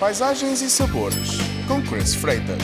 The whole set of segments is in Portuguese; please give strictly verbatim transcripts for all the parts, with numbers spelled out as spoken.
Paisagens e sabores, com Chris Freitas.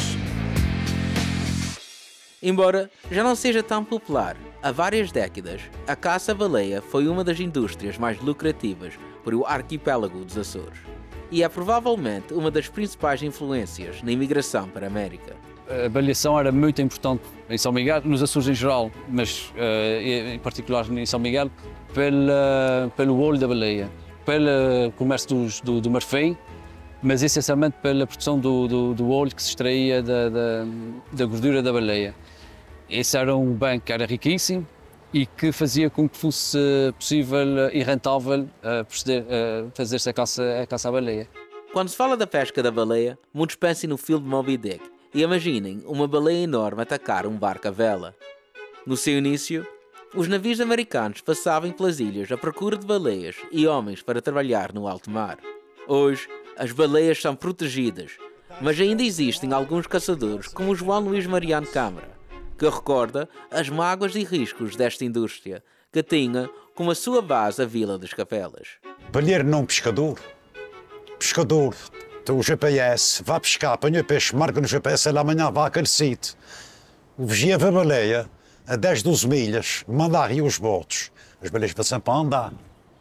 Embora já não seja tão popular, há várias décadas, a caça à baleia foi uma das indústrias mais lucrativas para o arquipélago dos Açores. E é provavelmente uma das principais influências na imigração para a América. A baleação era muito importante em São Miguel, nos Açores em geral, mas uh, em particular em São Miguel, pela, pelo olho da baleia, pelo comércio dos, do, do marfim, mas essencialmente pela produção do, do, do óleo que se extraía da, da, da gordura da baleia. Esse era um bem que era riquíssimo e que fazia com que fosse possível e rentável uh, proceder, uh, fazer-se a caça, a caça à baleia. Quando se fala da pesca da baleia, muitos pensam no filme Moby Dick e imaginem uma baleia enorme atacar um barco à vela. No seu início, os navios americanos passavam pelas ilhas à procura de baleias e homens para trabalhar no alto mar. Hoje, as baleias são protegidas, mas ainda existem alguns caçadores como o João Luís Mariano Câmara, que recorda as mágoas e riscos desta indústria, que tinha como a sua base a Vila das Capelas. Baleeiro não pescador. Pescador, tem o G P S, vai pescar, apanha peixe, marca no G P S, ele amanhã vai àquele sítio. O vigia vê a baleia a dez, doze milhas, manda a rio os botes. As baleias vão sempre a andar.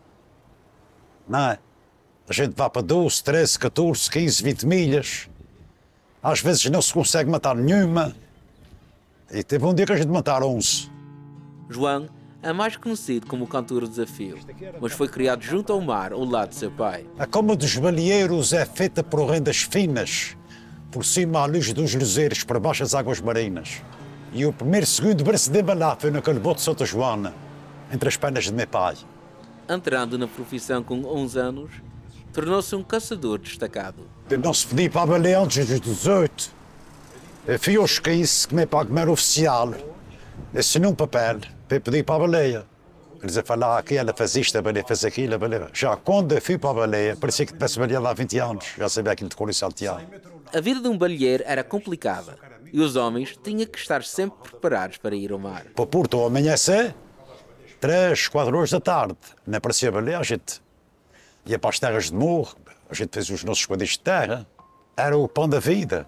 Não é? A gente vai para doze, treze, catorze, quinze, vinte milhas. Às vezes não se consegue matar nenhuma. E teve um dia que a gente mataram onze. João é mais conhecido como o cantor do desafio, mas foi criado junto ao mar ao lado de seu pai. A coma dos baleeiros é feita por rendas finas, por cima à luz dos luzeiros, por baixo das águas marinas. E o primeiro segundo braço de embalar foi naquele bote de Santa Joana, entre as pernas de meu pai. Entrando na profissão com onze anos, tornou-se um caçador destacado. Não se podia para a baleia antes dos dezoito. Eu fui aos quinze, que meu pai era oficial, assinou um papel para pedir para a baleia. Eles iam falar aqui, ela faz isto, a baleia faz aquilo, a baleia... Já quando eu fui para a baleia, parecia que tivesse baleia lá há vinte anos, já sabia aquilo de cor e salteado. A vida de um baleeiro era complicada e os homens tinham que estar sempre preparados para ir ao mar. Para Porto, ao amanhecer, três, quatro horas da tarde, não aparecia a baleia, a gente ia para as terras de morro, a gente fez os nossos quadris de terra, era o pão da vida.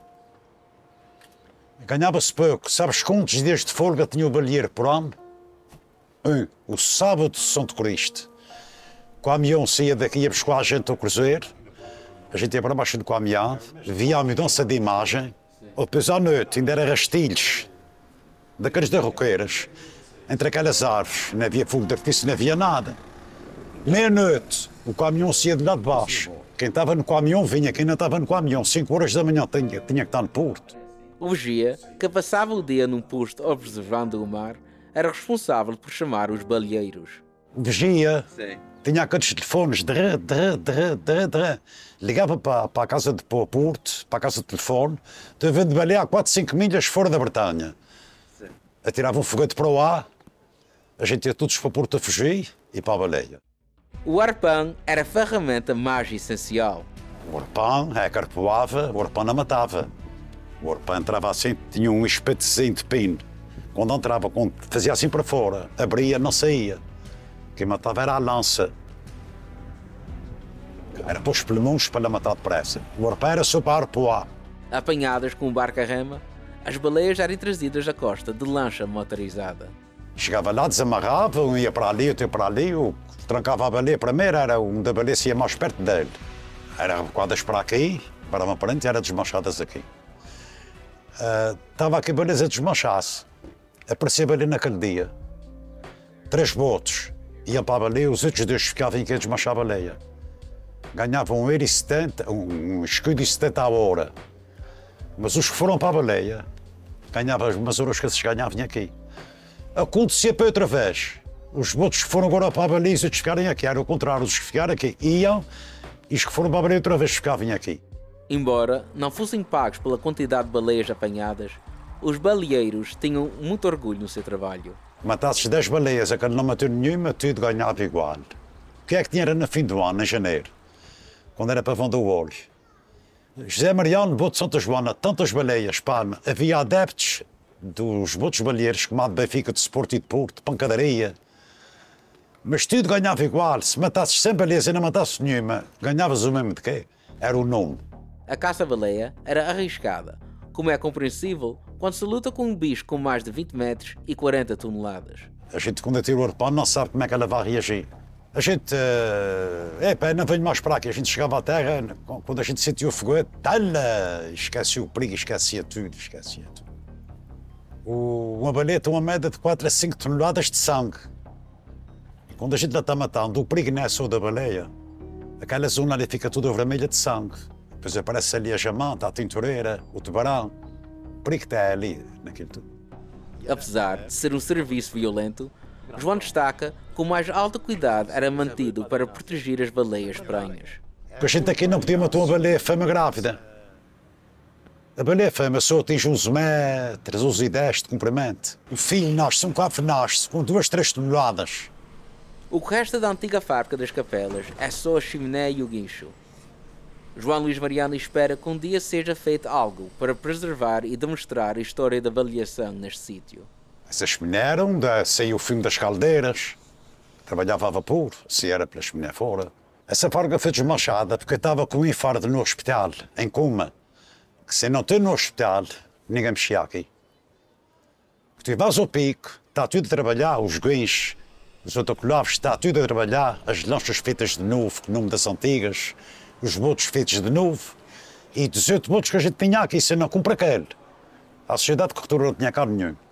Ganhava-se pouco. Sabes quantos dias de folga tinha o baleeiro por ano? Um, o sábado de Santo Cristo. O caminhão saía daqui e ia buscar a gente ao cruzeiro. A gente ia para baixo do caminhão, via a mudança de imagem. Depois à noite ainda era rastilhos, daqueles de roqueiras, entre aquelas árvores. Não havia fogo de artifício, não havia nada. Meia-noite, o caminhão saía de lá de baixo. Quem estava no caminhão vinha, quem não estava no caminhão, cinco horas da manhã tinha, tinha que estar no porto. O vigia, que passava o dia num posto observando o mar, era responsável por chamar os baleeiros. O vigia Sim. tinha aqueles telefones, drã, drã, drã, drã, drã. Ligava para, para a casa de Porto, para a casa de telefone, estava de baleia a quatro, cinco milhas fora da Bretanha. Sim. Atirava um foguete para o ar, a gente ia todos para Porto a fugir e para a baleia. O arpão era a ferramenta mais essencial. O arpão é que arpoava, o arpão não matava. O arpão entrava assim, tinha um espetozinho de pino. Quando entrava, quando fazia assim para fora, abria, não saía. Quem matava era a lança. Era para os pulmões para matar depressa. O arpão era só para arpoar. Apanhadas com um barco a rema, as baleias eram trazidas à costa de lancha motorizada. Chegava lá, desamarrava, um ia para ali, outro ia para ali, o que trancava a baleia primeiro era um da baleia ia mais perto dele. Era revocadas para aqui, para uma frente e eram desmanchadas aqui. Uh, estava aqui a baleia a desmanchar-se. Aparecia a baleia naquele dia. Três botes iam para a baleia, os outros dois ficavam aqui a desmanchar a baleia. Ganhavam um euro e setenta, um, um escudo e setenta à hora. Mas os que foram para a baleia ganhavam as mesmas horas que eles ganhavam aqui. Acontecia para outra vez. Os botes que foram agora para a baleia e os outros ficarem aqui. Era o contrário, os que ficaram aqui iam e os que foram para a baleia outra vez ficavam aqui. Embora não fossem pagos pela quantidade de baleias apanhadas, os baleeiros tinham muito orgulho no seu trabalho. Matasses dez baleias, a que não matou nenhuma, tudo ganhava igual. O que é que tinha no fim do ano, em janeiro, quando era para vender o óleo? José Mariano, bote de Santa Joana, tantas baleias, palma. Havia adeptos dos botes baleeiros, como a de Benfica, de Sport e de Porto, de pancadaria. Mas tudo ganhava igual. Se matasses cem baleias e não matasses nenhuma, ganhavas o mesmo de quê? Era o nome. A caça-baleia era arriscada, como é compreensível quando se luta com um bicho com mais de vinte metros e quarenta toneladas. A gente, quando atira o arpão, não sabe como é que ela vai reagir. A gente, é pá, não venho mais para aqui. A gente chegava à terra, quando a gente sentia o foguete, tala, esquecia o perigo, esquecia tudo, esquecia tudo. O, uma baleia tem uma média de quatro a cinco toneladas de sangue. E quando a gente lá está matando, o perigo não é só da baleia. Aquela zona ali fica toda vermelha de sangue. Depois aparece ali a jamanta, a tintureira, o tubarão. O perigo está ali, naquilo tudo. Apesar de ser um serviço violento, João destaca que o mais alto cuidado era mantido para proteger as baleias prenhas. Porque a gente aqui não podia matar uma baleia fêmea grávida. A baleia fêmea só atinge onze metros, onze e dez de comprimento. O filho nasce, um cafre nasce com duas, três toneladas. O que resta da antiga fábrica das capelas é só a chaminé e o guincho. João Luís Mariano espera que um dia seja feito algo para preservar e demonstrar a história da baleação neste sítio. Essa chaminé era onde saiu o fumo das caldeiras. Trabalhava a vapor, se era pela chaminé fora. Essa fábrica foi desmanchada porque estava com um infarto no hospital, em coma. Que se não tem no hospital, ninguém mexia aqui. Tu vais ao pico, está tudo a trabalhar, os guinchos, os autocolavos, está tudo a trabalhar, as lanchas feitas de novo, o nome das antigas, os botos feitos de novo, e dezoito botos que a gente tinha aqui, se não compra aquele. A sociedade corretora não tinha carro nenhum.